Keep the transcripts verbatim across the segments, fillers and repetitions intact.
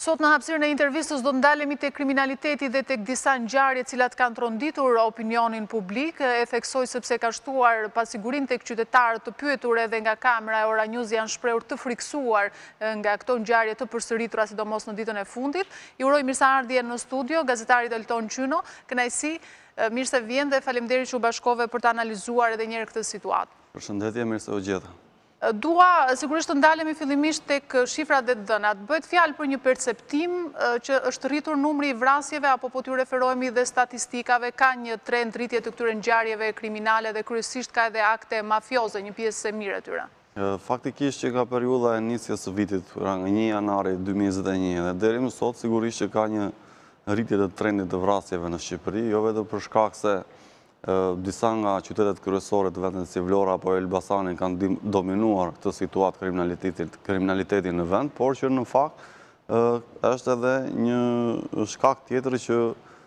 Sot në hapësirën e intervistës do ndalemi te kriminaliteti dhe tek disa ngjarje cilat kanë tronditur opinionin publik, e theksoj sepse ka shtuar pasigurinë tek qytetarët të pyetur edhe nga kamera e Ora News janë shprehur të friksuar nga këto ngjarje të përsëritura sidomos në ditën e fundit. I uroj mirëseardhje në studio gazetarit Elton Qyno, kënaqësi, mirë se vjen dhe faleminderit që u bashkove për të analizuar edhe një herë këtë situatë. Përshëndetje, mirë se u gjeta. Dua sigurisht të ndalemi fillimisht tek shifrat dhe dhënat. Bëhet fjalë për një perceptim që është rritur numri i vrasjeve apo po t'ju referohemi dhe statistikave, ka një trend rritje të këtyre ngjarjeve kriminale dhe kryesisht ka edhe akte mafioze, një pjesë e mirë e tyre. Faktikisht që ka periudha e nisjes së vitit nga një janari dy mijë e njëzet e një dhe deri më sot sigurisht që ka një rritje të trendit të vrasjeve në Shqipëri, jo vetëm për shkak se disa nga qytetet kryesore të vendit si Vlora apo Elbasani kanë dominuar këtë situatë kriminaliteti në vend, por që në fakt është edhe një shkak tjetër që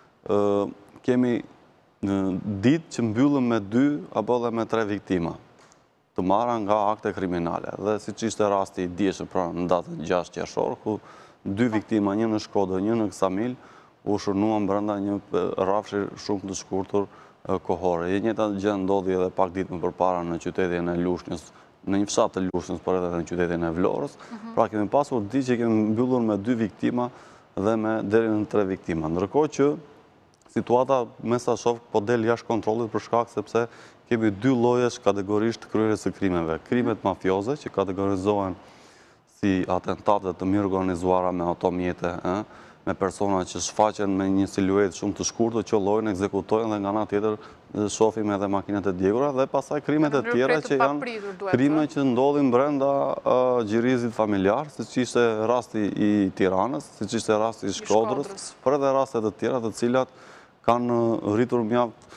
kemi ditë që mbyllëm me dy apo edhe me tre viktima të marra nga akte kriminale. Dhe siç ishte rasti i dieshëm pra në datën gjashtë qershor, ku dy viktima, një në Shkodër, një në Ksamil, u shërnuan brenda një rrafshi shumë të shkurtër kohore. E njëjta gjë ndodhi edhe pak ditë më përpara në qytetin e Lushnjës, në një fshat të Lushnjës, por edhe në qytetin e Vlorës. Pra kemi pasur ditë që kemi mbyllur me dy viktima dhe me deri në tre viktima. Ndërkohë që situata me sa shoh po del jashtë kontrollit për shkak sepse kemi dy llojesh kategorisht kryerjes së krimeve. Krimet mafioze që kategorizohen si atentate të mirë organizuara me automjete, me persona që shfaqen me një siluet shumë të shkurtër, qëllojnë, ekzekutojnë dhe nga ana tjetër shohim edhe makinat e djegura dhe pastaj krimet e tjera që janë krime që ndodhin brenda xhirizit familjar, siç ishte rasti i Tiranës, siç ishte rasti i Shkodrës, por edhe raste të tjera të cilat kanë rritur mjaft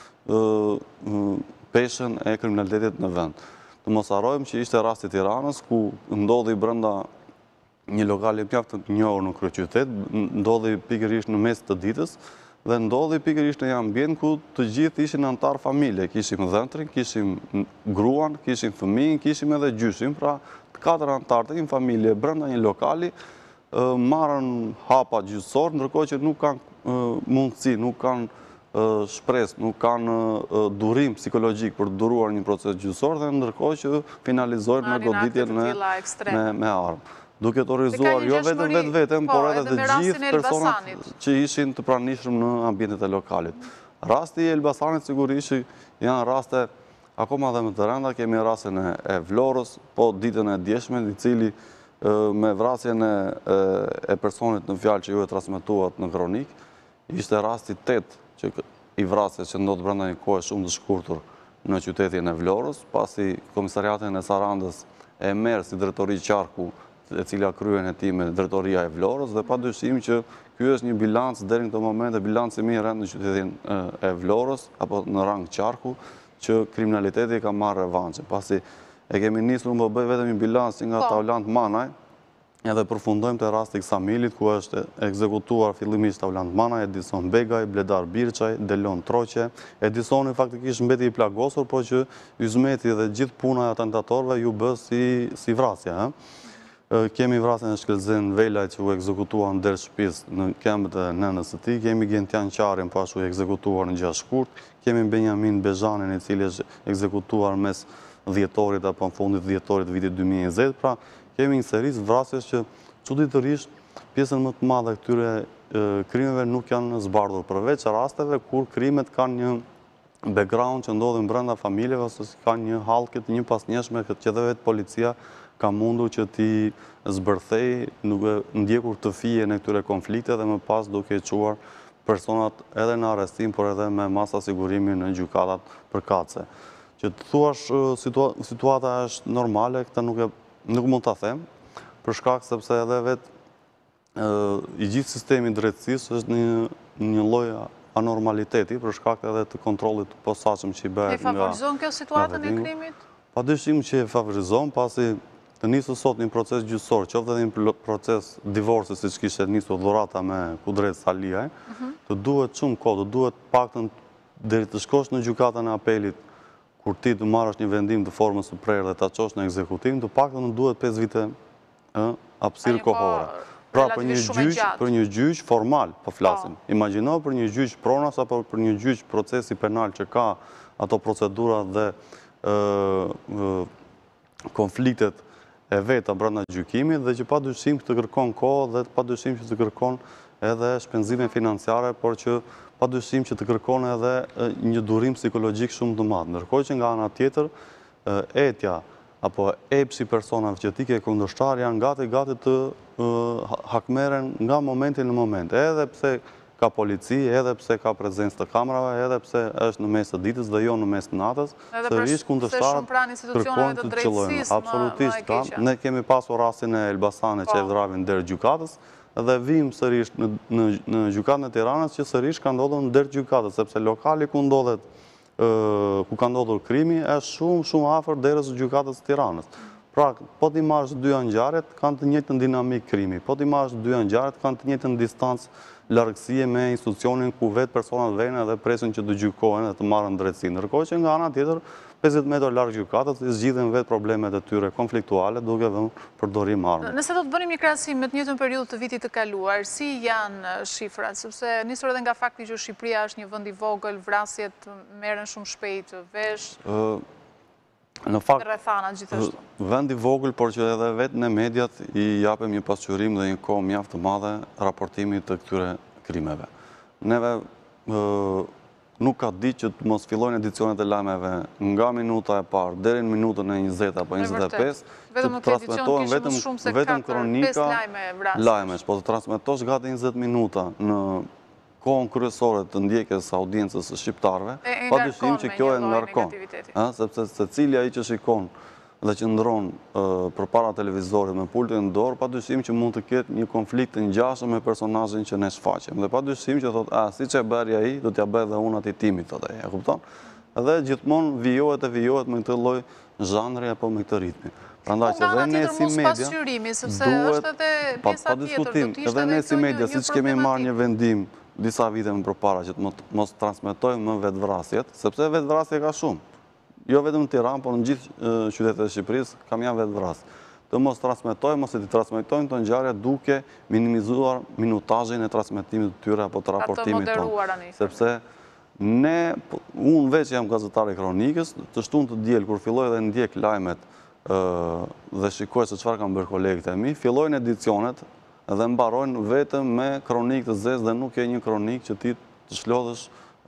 peshën e kriminalitetit në vend. Të mos harrojmë që ishte rasti i Tiranës ku ndodhi brenda një lokali mjaft të njohur në kryeqytet, ndodhi pikërisht në mes të ditës dhe ndodhi pikërisht në një ambient ku të gjithë ishin antar familje, kishim dhëntrin, kishim gruan, kishim fëmijën, kishim edhe gjyshin, pra të katër antar të një familje brenda një lokali marrën hapa gjyqësor, ndërkohë që nuk kanë mundësi, nuk kanë shpresë, nuk kanë durim psikologjik për të duruar një proces gjyqësor dhe ndërkohë që finalizojnë me goditjen me armë. Duke të orizuar jo vetëm vetë vetëm, por edhe të gjithë personat që ishin të pranishëm në ambientet e lokalit. Rasti i Elbasanit sigurisht janë raste akoma dhe më të rënda, kemi rastin e Vlorës, po ditën e djeshme, i cili me vrasjen e personit në fjalë që ju e transmetuat në kronik, ishte rasti tetë që i vrasjes që ndodhë brenda një kohe shumë të shkurtër në qytetin e Vlorës, pasi komisariatin e Sarandës e merr si drejtori qarku e cila kryen e ti me drejtoria e Vlorës dhe pa dyshim që ky është një bilanc deri në këtë moment e bilanci më i rënd në qytetin e Vlorës apo në rang qarku që kriminaliteti ka marrë revançe. Pasi e kemi nisur më bëj vetëm një bilanc nga Tavlant Manaj, edhe përfundojmë te rasti i Ksamilit ku është ekzekutuar fillimisht Tavlant Manaj, Edison Begaj, Bledar Birçaj, Delon Troqe. Edisoni faktikisht mbeti i plagosur, por që Yzmeti dhe gjithë puna e atentatorëve ju bë si si vrasje, Kemi vrasjen e Shkelzen Velaj që u ekzekutuar në derë shtëpisë në këmbët e nënës së tij, kemi Gentian Qarin pashtu ekzekutuar në gjashtë, kemi Benjamin Bezhanin i cili është ekzekutuar mes dhjetorit apo në fundit dhjetorit vitit dy mijë e njëzet, pra kemi një seri vrasjes që çuditërisht pjesën më të madhe këtyre krimeve nuk janë zbardhur, përveç rasteve kur krimet kanë një background që ndodhin brenda familjeve ose kanë një hallkë të njëpasnjëshme që edhe vetë policia ka mundur që ti zbërthej duke ndjekur të fije në këtyre konflikte dhe më pas duke quar personat edhe në arrestim, por edhe me masa sigurimi në gjykatat përkatëse. Që të thuash situata është normale, këta nuk mund të them, për shkak sepse edhe vetë i gjithë sistemi drejtësisë është një lloj anormaliteti për shkak edhe të kontrollit të posaçëm që i bëhet nga... E favorizon kjo situatën e krimit? Padyshim që e favorizon, pasi të nisur sot një proces gjyqësor, qoftë edhe një proces divorci siç kishte nisur dhurata me Kudret Saliaj, të duhet shumë kohë, të duhet paktën deri të shkosh në gjykatën e apelit, kur ti të marrësh një vendim të formës së prerë dhe ta çosh në ekzekutim, të paktën duhet pesë vite hapësirë kohore. Pra për një gjyq, për një gjyq formal, po flasim. Imagjino për një gjyq pronas apo për një gjyq procesi penal që ka ato procedura dhe konfliktet e veta brenda gjykimit dhe që pa dyshim të kërkon kohë dhe pa dyshim që të kërkon edhe shpenzime financiare, por që pa dyshim që të kërkon edhe një durim psikologjik shumë të madh. Ndërkohë që nga ana tjetër, etja apo epsi personave që ti ke kundërshtar janë gati gati të hakmeren nga momenti në moment. Edhe pse ka polici, edhe pse ka prezencë të kamerave, edhe pse është në mes të ditës dhe jo në mes të natës, sërish kundërshtarët kërkojnë të qëllojnë. Absolutisht, ka. Ne kemi pasur rastin e Elbasanit që e vravin deri gjykatës dhe vim sërish në gjykatën e Tiranës që sërish ka ndodhur në deri gjykatës, sepse lokali ku ndodhet ku ka ndodhur krimi është shumë shumë afër derës së gjykatës së Tiranës. Pra, po t'i marrësh dy ngjarjet, kanë të njëjtën dinamik krimi. Po t'i marrësh dy ngjarjet, kanë të njëjtën distancë largësie me institucionin ku vetë personat vjen dhe presin që të gjykohen dhe të marrën drejtësi. Ndërkohë që nga ana tjetër, pesëdhjetë metra larg gjykatës, i zgjidhen vetë problemet e tyre konfliktuale duke vënë përdorim armë. Nëse do të bënim një krahasim me të njëjtën periudhë të vitit të kaluar, si janë shifrat? Sepse nisur edhe nga fakti që Shqipëria është një vend i vogël, vrasjet merren shumë shpejt, vesh. Në fakt, vend i vogël, por që edhe vetë në mediat i japem një pasqyrim dhe një kohë mjaft të madhe raportimit të këtyre krimeve. Neve nuk ka ditë që të mos fillojnë edicionet e lajmeve nga minuta e parë deri në minutën e njëzet apo njëzet e pesë, të të transmetohen vetëm kronika lajmesh, po të transmetosh gati njëzet minuta në kohën kryesore të ndjekjes audiencës së shqiptarëve, pa dyshim që kjo e ngarkon. Sepse secili ai që shikon dhe që ndron përpara televizorit me pultin në dorë, pa dyshim që mund të ketë një konflikt të ngjashëm me personazhin që ne shfaqem. Dhe pa dyshim që thotë, "Ah, siç e bëri ai, do t'ja bëj edhe unë atij timit", thotë ai, e kupton? Dhe gjithmonë vijohet e vijohet me këtë lloj zhanri apo me këtë ritmi. Prandaj që edhe ne si media duhet pa diskutim, edhe ne si media, siç kemi marrë një vendim disa vite më përpara që të mos transmetojmë më vetvrasjet, sepse vetvrasje ka shumë. Jo vetëm në Tiranë, por në gjithë qytetet e Shqipërisë kam janë vetvrasje. Të mos transmetojmë ose të transmetojmë të ngjarje duke minimizuar minutazhin e transmetimit të tyre apo të raportimit tonë. Sepse ne, unë veç jam gazetar i kronikës, të shtunë të diel kur filloj dhe ndjek lajmet dhe shikoj se çfarë kanë bërë kolegët e mi, fillojnë edicionet dhe mbarojnë vetëm me kronikë të zezë dhe nuk e një kronikë që ti të shlodhesh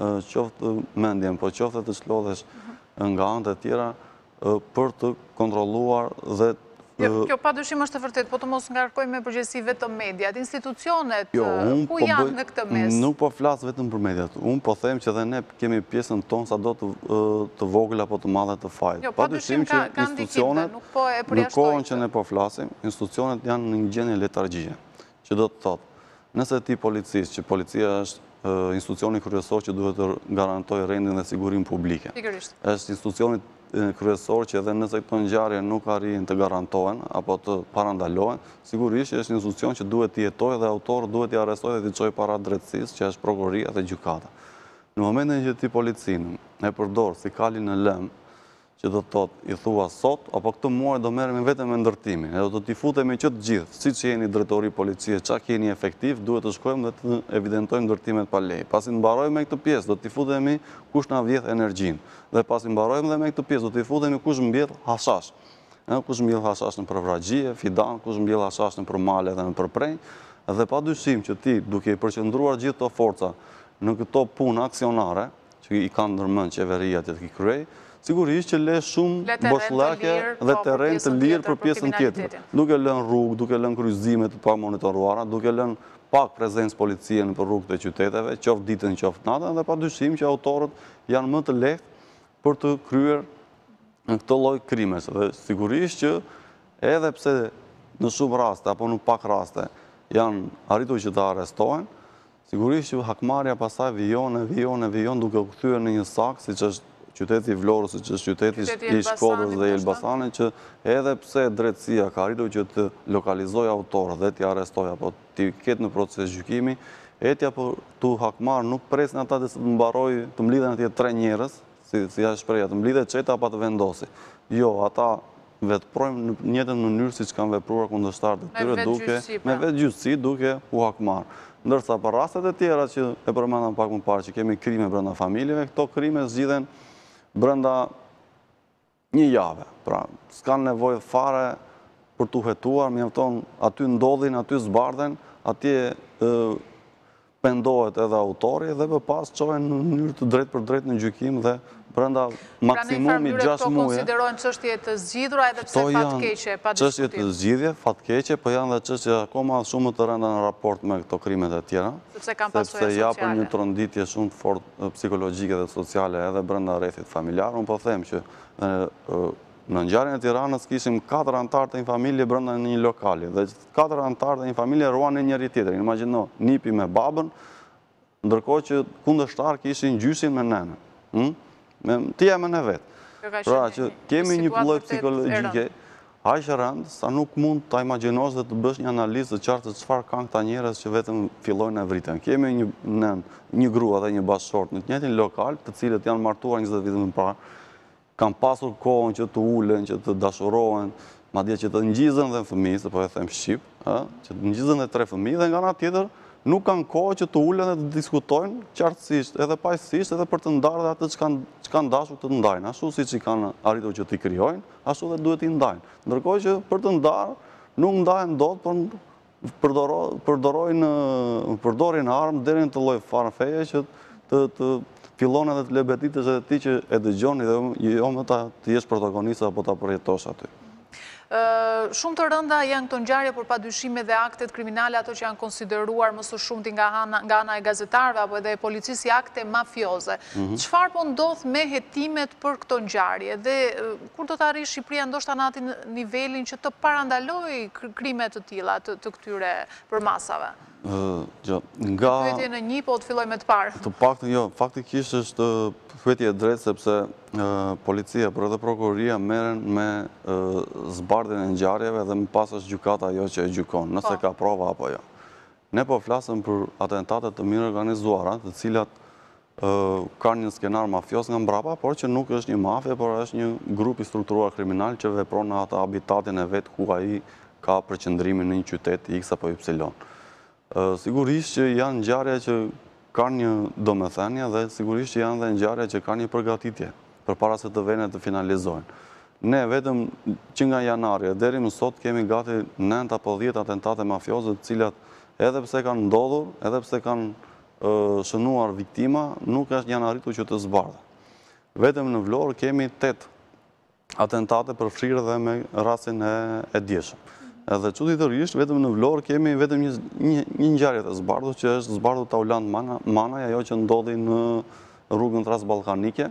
qoftë mendjen, po qoftë të shlodhesh nga anët e tjera për të kontrolluar dhe... Kjo pa dyshim është e vërtet, po të mos ngarkojmë me përgjithësi vetëm mediat, institucionet, ku janë në këtë mes? Nuk po flasë vetëm për mediat, unë po them që dhe ne kemi pjesën tonë sa do të vogël apo të madhe të fajt. Pa dyshim që institucionet, në kohën që ne po flasim, institucionet janë në një gjendje letargjie. Që do të thotë, nëse ti policisë, që policia është institucioni kryesor që duhet të garantoj rendin dhe sigurim publike. Është institucioni kryesor që edhe nëse këto ngjarje nuk arrin të garantohen apo të parandalohen, sigurisht është një institucion që duhet të jetojë dhe autorët duhet të arrestojë dhe të çojë para drejtësisë, që është prokuroria dhe gjykata. Në momentin që ti policinë e përdor si kalin në lëm, që do të thotë i thua sot, apo këtë muaj do merremi vetëm me ndërtimin, edhe do t'i futemi që të gjithë, siç jeni drejtori policie, çka keni efektiv, duhet të shkojmë dhe të evidentojmë ndërtimet pa lejë. Pasi mbarojmë me këtë pjesë, do t'i futemi kush na vjedh energjinë. Dhe pasi mbarojmë dhe me këtë pjesë, do t'i futemi kush mbjell hashash. Kush mbjell hashash në përvragjie, fidan, kush mbjell hashash në përmale dhe në përprenj. Dhe pa dyshim që ti, duke i përqendruar gjithë këto forca në këto punë aksionare që i kanë ndërmend qeveria të të kryej, sigurisht që le shumë boshllake dhe terren të lirë për pjesën tjetër. Duke lënë rrugë, duke lënë kryqëzime të pa monitoruara, duke lënë pak prezencë policie në rrugët e qyteteve, qoftë ditën, qoftë natën, dhe pa dyshim që autorët janë më të lehtë për të kryer në këtë lloj krimesh. Dhe sigurisht që edhe pse në shumë raste apo në pak raste janë arritur që të arrestohen, sigurisht që hakmarrja pastaj vijon e vijon e vijon duke u kthyer në një sak, siç është qyteti i Vlorës, siç është qyteti i Shkodrës dhe i Elbasanit, që edhe pse drejtësia ka arritur që të lokalizojë autorët dhe t'i arrestojë apo t'i ketë në proces gjykimi, etja për tu hakmarr nuk presin ata të mbarojë, të mblidhen atje tre njerëz, si si është shpreha, të mblidhet çeta apo të vendosi. Jo, ata vetprojmë në njëjtën mënyrë siç kanë vepruar kundërshtarët e tyre duke me vetë gjyqësi duke u hakmarrë. Ndërsa për rastet e tjera që e përmendëm pak më parë që kemi krime brenda familjeve, këto krime zgjidhen brenda një jave. Pra, s'kan nevojë fare për t'u hetuar, mjafton aty ndodhin, aty zbardhen, atje pendohet edhe autori dhe më pas çohen në mënyrë të drejtë për drejtë në gjykim dhe brenda maksimumi gjashtë muaj. Pra në konsiderojnë çështje të zgjidhura edhe pse fatkeqe pa diskutim. Çështje të zgjidhje, fatkeqe, po janë dhe çështje akoma shumë të rënda në raport me këto krimet e tjera, sepse kanë pasojë sociale. Sepse japën një tronditje shumë të fortë psikologjike dhe sociale edhe brenda rrethit familjar. Unë po them që në ngjarjen e Tiranës kishim katër anëtar të një familje brenda një lokali dhe katër anëtar të një familje ruanin njëri tjetrin. Imagjino, nipi me babën, ndërkohë që kundërshtar kishin gjyshin me nenën. Ti e më në vetë. Pra që kemi një lloj psikologjike aq rënd sa nuk mund ta imagjinosh dhe të bësh një analizë të qartë se çfarë kanë këta njerëz që vetëm fillojnë e vriten. Kemi një nën, një grua dhe një bashkëshort në të njëjtin lokal, të cilët janë martuar njëzet vite më parë, kanë pasur kohën që të ulen, që të dashurohen, madje që të ngjizën dhe fëmijë, se po e them shqip, që të ngjizën dhe tre fëmijë dhe nga ana tjetër nuk kanë kohë që të ulen dhe të diskutojnë qartësisht, edhe paqësisht, edhe për të ndarë atë që kanë dashur të ndajnë, ashtu siç i kanë arritur që t'i krijojnë, ashtu dhe duhet t'i ndajnë. Ndërkohë që për të ndarë nuk ndahen dot, por përdorin armë deri në të lloj farfeje që të fillon edhe të lebetitësh edhe ti që e dëgjoni dhe jo më ta të jesh protagonist apo ta përjetosh aty. Shumë të rënda janë këto ngjarje, por padyshime dhe aktet kriminale, ato që janë konsideruar më së shumti nga ana e gazetarëve apo edhe e policisë si akte mafioze. Çfarë po ndodh me hetimet për këto ngjarje dhe kur do të arrijë Shqipëria ndoshta në atë nivelin që të parandalojë krime të tilla të këtyre përmasave? Nga... Pyetje në një, po të filloj me të parë. Të paktën, jo, faktikisht është pyetje e drejtë sepse policia për edhe prokuroria merren me zbardhjen e ngjarjeve dhe më pas është gjykata ajo që e gjykon, nëse ka prova apo jo. Ne po flasëm për atentate të mirë organizuara, të cilat kanë një skenar mafios nga mbrapa, por që nuk është një mafie, por është një grup i strukturuar kriminal që vepron në atë habitatin e vet ku ai ka përqendrimin në një qytet X apo Y. Sigurisht që janë ngjarje që kanë një domethënie dhe sigurisht që janë dhe ngjarje që kanë një përgatitje përpara se të vënë të finalizojnë. Ne vetëm që nga janari deri më sot kemi gati nëntë apo dhjetë atentate mafioze, të cilat edhe pse kanë ndodhur, edhe pse kanë shënuar viktima, nuk është janë arritur që të zbardhen. Vetëm në Vlorë kemi tetë atentate përfshirë dhe me rastin e djeshëm. Edhe çuditërisht vetëm në Vlorë kemi vetëm një ngjarje të zbardhur që është zbardhur Tauland Manaj, ajo që ndodhi në rrugën Transballkanike,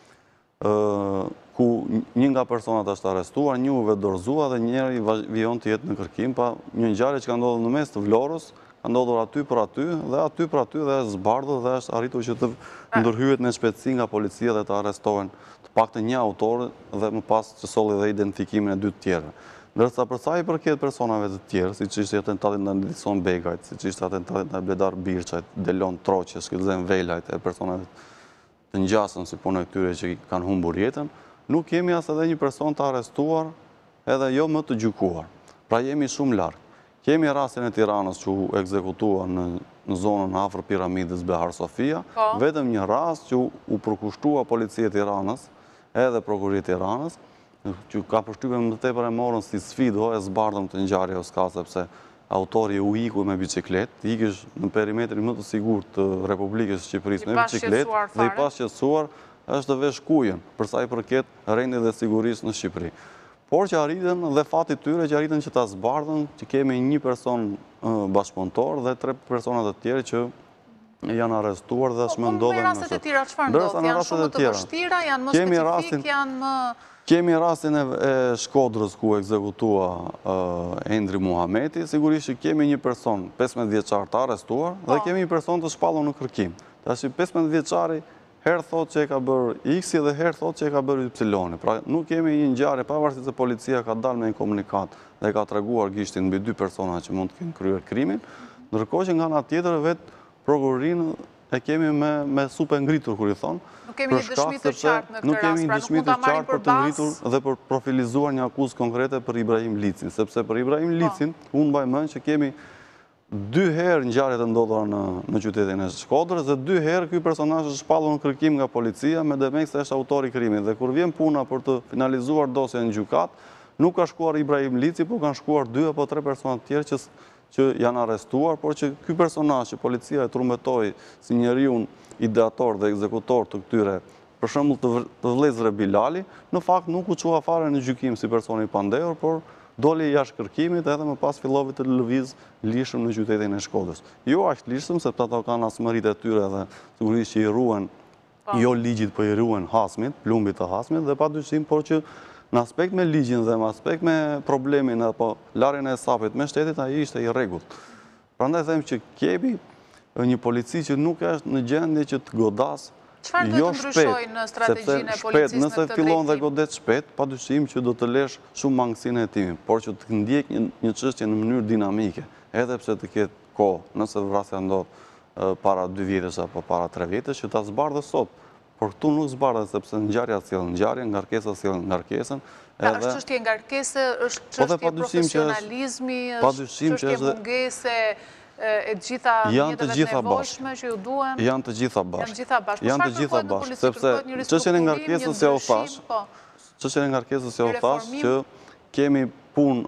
ku një nga personat është arrestuar, një u dorëzua dhe njëri vijon të jetë në kërkim, pa një ngjarje që ka ndodhur në mes të Vlorës, ka ndodhur aty për aty dhe aty për aty dhe është zbardhur dhe është arritur që të ndërhyet në shpejtësi nga policia dhe të arrestohen të paktën një autor dhe më pas që solli dhe identifikimin e dy të tjerëve. Ndërsa për sa i përket personave të tjerë, siç ishte atentati ndaj Edison Begajt, siç ishte atentati ndaj Bledar Birçajt, Delon Troqës, Shkëlzen Velajt, e personave të ngjasëm si punë këtyre që kanë humbur jetën, nuk kemi as edhe një person të arrestuar edhe jo më të gjykuar. Pra jemi shumë larg. Kemi rastin e Tiranës që u ekzekutua në zonën afër piramidës Behar Sofia, vetëm një rast që u përkushtua policia e Tiranës edhe prokuroria e Tiranës, që ka përshtypjen më tepër e morën si sfidë, e zbardhëm të ngjarje oska sepse autori u iku me biçikletë, ikësh në perimetrin më të sigurt të Republikës së Shqipërisë me biçikletë dhe i pashqetësuar është të vesh kujën për sa i përket rendit dhe sigurisë në Shqipëri. Por që arritën dhe fati tyre që arritën që ta zbardhën, që kemi një person bashkëpunëtor dhe tre persona të tjerë që janë arrestuar dhe shmendodhen në rastet e tjera çfarë ndodh? Janë shumë të vështira, janë më specifik, janë më... Kemi rastin e Shkodrës ku ekzekutua Endri Muhameti, sigurisht që kemi një person pesëmbëdhjetë vjeçar të arrestuar dhe kemi një person të shpallur në kërkim. Tash pesëmbëdhjetë vjeçari herë thot që e ka bërë X-i dhe herë thot që e ka bërë Y-i. Pra nuk kemi një ngjarje pavarësisht se policia ka dalë me një komunikat dhe ka treguar gishtin mbi dy persona që mund të kenë kryer krimin, ndërkohë që nga ana tjetër vetë prokurorinë e kemi me supe ngritur, kur i thonë. Nuk kemi një dëshmi të qartë në këtë rast, nuk kemi një dëshmi të qartë për të ngritur dhe për profilizuar një akuzë konkrete për Ibrahim Licin, sepse për Ibrahim Licin, unë mbaj mend që kemi dy herë ngjarje të ndodhura në qytetin e Shkodrës dhe dy herë ky personazh është shpallur në kërkim nga policia me demek se është autori i krimit. Dhe kur vjen puna për të finalizuar dosjen në gjykat, nuk ka shkuar Ibrahim Lici, por kanë shkuar dy apo tre persona të tjerë që që janë arrestuar, por që ky personazh që policia e trumbetoi si njeriu ideator dhe ekzekutor të këtyre, për shembull të vëllezërve Bilali, në fakt nuk u çua fare në gjykim si person i pandehur, por doli jashtë kërkimit edhe më pas filloi të lëviz lishëm në qytetin e Shkodrës. Jo aq lishëm, sepse ata kanë asmëritë e tyre dhe sigurisht që i ruan jo ligjit, po i ruan hasmit, plumbit të hasmit dhe padyshim, por që në aspekt me ligjin dhe në aspekt me problemin apo larjen e sapit me shtetit, ai ishte i rregullt. Prandaj them që kemi një polici që nuk është në gjendje që të godas. Çfarë do të ndryshojë në strategjinë e policisë në nëse fillon dhe godet shpejt, padyshim që do të lesh shumë mangësinë e timit, por që të ndjek një çështje në mënyrë dinamike, edhe pse të ketë kohë, nëse vrasja ndodh para dy vjetësh apo para tre vjetësh, që ta zbardhë sot. Por këtu nuk zbardhet sepse ngjarja sjell ngjarje, ngarkesa sjell ngarkesën. Është çështje ngarkese, është çështje profesionalizmi, është çështje mungese e gjitha mjeteve të nevojshme që ju duhen? Janë të gjitha bashkë. Janë të gjitha bashkë, sepse çështjen e ngarkesës se u thash, çështjen e ngarkesës se u thash që kemi punë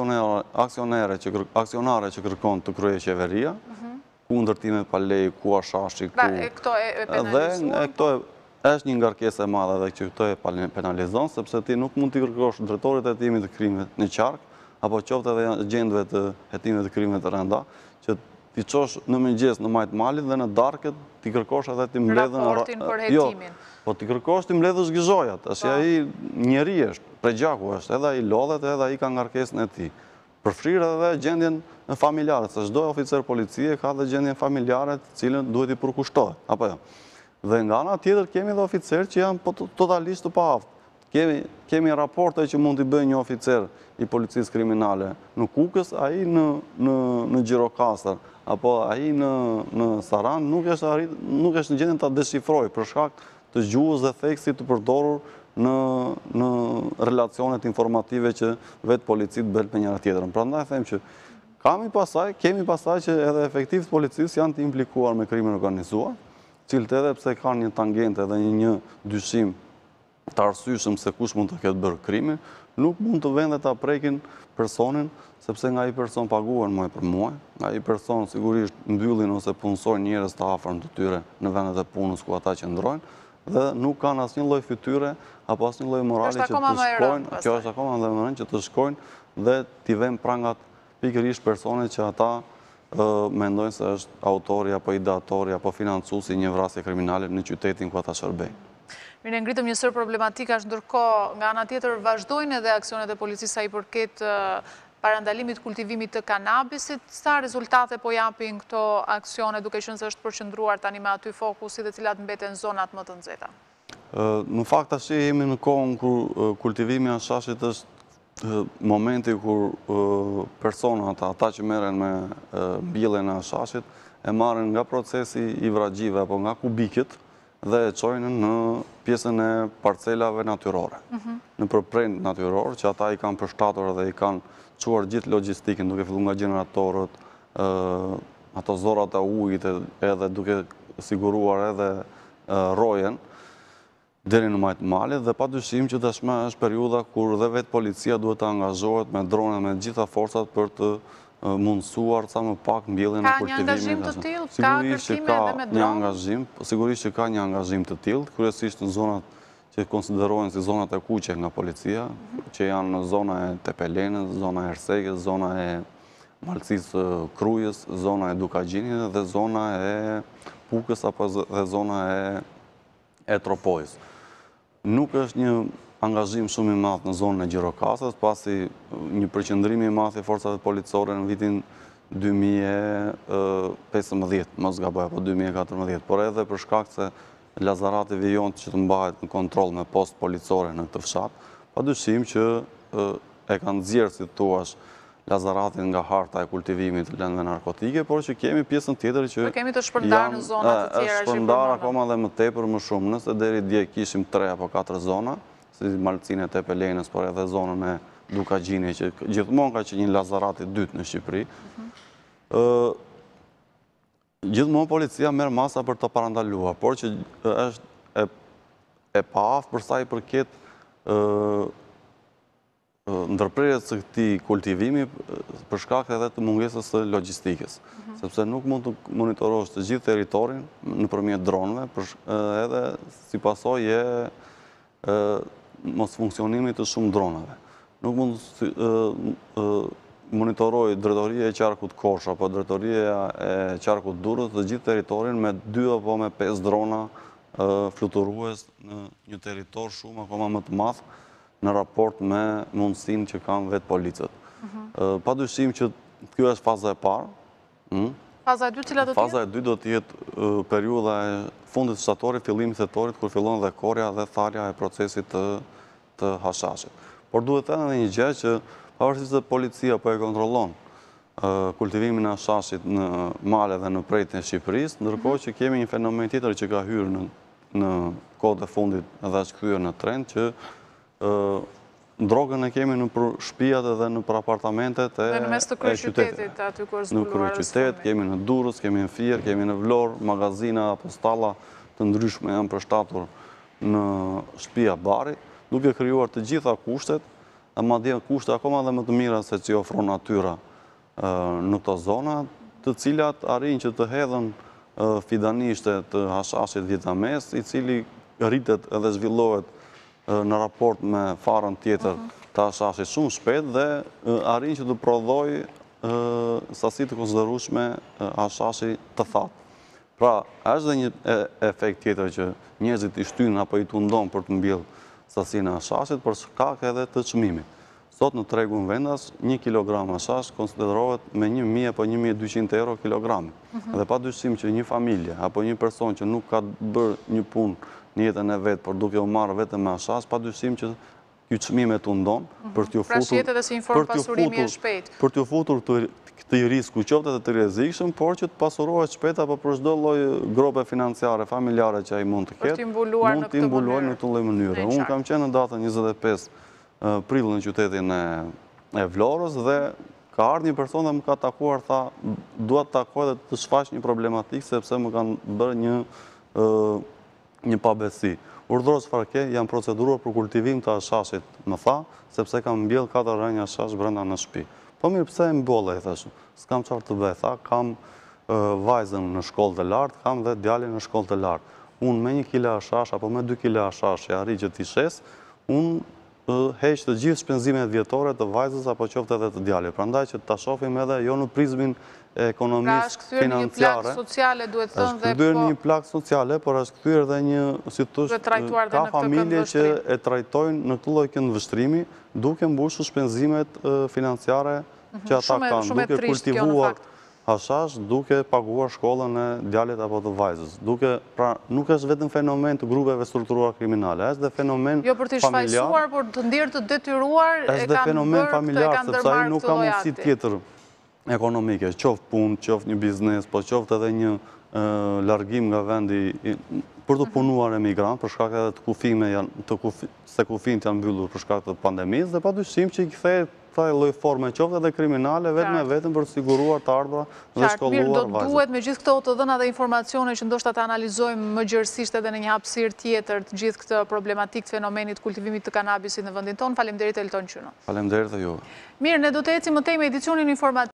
aksionere që aksionare që kërkon të kryejë qeveria, ku ndërtimet pa lej, ku ashashi, ku e këto e penalizuar. Këto është një ngarkesë e madhe dhe që këto e penalizon, sepse ti nuk mund t'i kërkosh drejtorit e hetimit të krimit në qark, apo qoftë edhe gjendëve të hetimit të krimit të rënda, që ti qosh në mëngjes në majtë malit dhe në darket ti kërkosh edhe ti mbledhën... Raportin për hetimin. Po ti kërkosh ti mbledhësh gëzojat, është ai njeri është, pregjaku është, edhe ai lodhet edhe ai ka ngarkesën e tij. Përfshirë edhe gjendjen familjare, se çdo oficer policie ka dhe gjendjen familjare të cilën duhet i përkushtohet, apo jo. Dhe nga ana tjetër kemi edhe oficer që janë totalisht të paaftë. Kemi, kemi raporte që mund t'i bëjë një oficer i policisë kriminale në Kukës, ai në, në, në Gjirokastër, apo ai në, në Saran, nuk është, arrit, nuk është në gjendjen ta deshifrojë për shkak të gjuhës dhe theksit të përdorur në, në relacionet informative që vetë policit bëhet me njëra tjetrën. Prandaj them që kemi pasaj, kemi pasaj që edhe efektivët policisë janë të implikuar me krimin organizuar, cilët edhe pse kanë një tangente dhe një, një dyshim të arsyeshëm se kush mund të ketë bërë krimin, nuk mund të vende ta prekin personin, sepse nga ai person paguhen muaj për muaj, nga ai person sigurisht mbyllin ose punësojnë njerëz të afërm të tyre në vendet e punës ku ata qëndrojnë, dhe nuk kanë asnjë lloj fytyre apo asnjë lloj morali që të shkojnë, kjo është akoma më e rëndë që të shkojnë dhe t'i vënë prangat pikërisht personit që ata mendojnë se është autori apo ideatori apo financuesi një vrasje kriminale në qytetin ku ata shërbejnë. Mirë, ngritëm një sër problematika, ndërkohë nga ana tjetër vazhdojnë edhe aksionet e policisë sa i përket parandalimit kultivimit të kanabisit. Sa rezultate po japin këto aksione, duke qenë se është përqendruar tani me aty fokusi dhe cilat mbeten zonat më të nxehta? Në fakt tash jemi në kohën kur kultivimi i hashashit është momenti kur personat, ata që merren me mbjelljen e hashashit, e marrin nga procesi i vragjive apo nga kubikët dhe e çojnë në pjesën e parcelave natyrore. Në përprend natyror, që ata i kanë përshtatur dhe i kanë çuar gjithë logjistikën, duke filluar nga gjeneratorët, ato zorrat e ujit edhe duke siguruar edhe rojen deri në majtë malit, dhe padyshim që tashmë është periudha kur dhe vetë policia duhet të angazhohet me drone me gjitha forcat për të mundësuar sa më pak mbjelljen e kultivimit. Ka një angazhim të tillë? Ka kërkime edhe me dronë? Sigurisht që ka një angazhim të tillë, kryesisht në zonat që konsiderohen si zonat e kuqe nga policia, që janë në zona e Tepelenës, zona e Ersekës, zona e Malëcisë Krujës, zona e Dukagjinit dhe zona e Pukës apo dhe zona e Tropojës. Nuk është një angazhim shumë i madh në zonën e Gjirokastës, pasi një përqendrim i madh i forcave policore në vitin dy mijë e pesëmbëdhjetë, mos gaboj, apo dy mijë e katërmbëdhjetë, por edhe për shkak se Lazarati vijon që të mbahet në kontroll me post policore në këtë fshat, padyshim që e kanë nxjerrë, si thuaç, lazaratin nga harta e kultivimit të lëndëve narkotike, por që kemi pjesën tjetër që kemi të shpërndar në zonat të tjera. është shpërndar akoma dhe më tepër më shumë. Nëse deri dje kishim tre apo katër zona, si Malcinë e Tepelenës, por edhe zonën e Dukagjini, që gjithmonë ka që një lazarat i dytë në Shqipëri, gjithmonë policia merr masa për të parandaluar, por që është e paaftë për sa i përket ndërprerjes së këtij kultivimi për shkak edhe të mungesës së logjistikës, sepse nuk mund të monitorosh të gjithë territorin nëpërmjet dronëve, edhe si pasojë e mos funksionimit të shumë dronave. Nuk mund të monitoroj drejtoria e qarkut Kosh apo drejtoria e qarkut Durrës të gjithë territorin me dy apo me pesë drona fluturues në një territor shumë akoma më të madh në raport me mundësinë që kanë vetë policët. Padyshim që kjo është faza e parë. Faza e dytë cila do të jetë? Faza e dytë do të jetë periudha e fundit shtatorit, fillimit tetorit, kur fillon dhe korja dhe tharja e procesit të hashashit. Por duhet edhe një gjë që pavarësisht se policia po e kontrollon kultivimin e hashashit në male dhe në prejtën e Shqipërisë, ndërkohë që kemi një fenomen tjetër që ka hyrë në kohët e fundit edhe është kthyer në trend, që drogën e kemi në shtëpiat edhe në apartamentet e në mes të kryeqytetit, aty ku është zbuluar. Në kryeqytet, kemi në Durrës, kemi në Fier, kemi në Vlorë, magazina apo stalla të ndryshme janë përshtatur në shtëpia bari, duke krijuar të gjitha kushtet, madje kushte akoma dhe më të mira se që ofron natyra në këto zona, të cilat arrin që të hedhën fidanishte të hashashit vietnames, i cili rritet edhe zhvillohet në raport me farën tjetër të hashashit shumë shpejt dhe arrin që të prodhoj sasi të konsiderueshme hashashi të thatë. Pra, është dhe një efekt tjetër që njerëzit i shtyjnë apo i tundon për të mbjellë sasinë e hashashit për shkak edhe të çmimit. Sot në tregun vendas, një kilogram hashash konsiderohet me një mijë apo një mijë e dyqind euro kilogrami. Dhe padyshim që një familje apo një person që nuk ka bërë një punë në jetën e vetë, por duke u marrë vetëm me hashash, padyshim që ky çmim e tundon për t'ju Pra futur shihet edhe si një formë pasurimi e shpejtë. Për t'ju futur këtij risku, qoftë edhe të rrezikshëm, por që të pasurohet shpejt apo për çdo lloj grope financiare familjare që ai mund të ketë, mund t'i mbuluar në këtë lloj mënyre. Unë kam qenë në datën njëzet e pesë prill në qytetin e Vlorës dhe ka ardhur një person dhe më ka takuar, tha, dua të takoj dhe të shfaq një problematikë sepse më kanë bërë një një pabesi. Urdhëro çfarë ke, janë proceduruar për kultivim të hashashit, më tha, sepse kam mbjell katër rënjë hashash brenda në shtëpi. Po mirë, pse e mbolle, thash. S'kam çfarë të bëj, tha, kam vajzën në shkollë të lartë, kam dhe djalin në shkollë të lartë. Unë me një kilo hashash apo me dy kilo hashash që arri që t'i shes, unë heq të gjithë shpenzimet vjetore të vajzës apo qoftë edhe të djalit. Prandaj që ta shohim edhe jo në prizmin e ekonomisë financiare. Pra është kthyer një plagë sociale, duhet thënë, dhe është kthyer një plagë sociale, por është kthyer edhe një, si thosh, ka familje që e trajtojnë në këtë lloj këndvështrimi, duke mbushur shpenzimet financiare që ata kanë, duke kultivuar hashash, duke paguar shkollën e djalit apo të vajzës. Duke, pra, nuk është vetëm fenomen të grupeve strukturuar kriminale, është dhe fenomen familjar. Jo për të shfaqsuar, por të ndirë të detyruar, është dhe fenomen familjar, sepse ai nuk ka mundësi tjetër ekonomike, qoftë punë, qoftë një biznes, po qoftë edhe një largim nga vendi për të punuar emigrant, për shkak edhe të kufime se kufimët janë mbyllur për shkak të pandemisë, dhe padyshim që i kthehet kësaj lloj forme qoftë edhe kriminale vetëm e vetëm për të siguruar të ardhra dhe shkolluar vajzat. Do duhet me gjithë këto të dhëna dhe informacione që ndoshta të analizojmë më gjërësisht edhe në një hapësirë tjetër të gjithë këtë problematikë të fenomenit kultivimit të kanabisit në vendin tonë. Faleminderit Elton Qyno. Faleminderit dhe juve. Mirë, ne do të ecim më tej me edicionin informativ.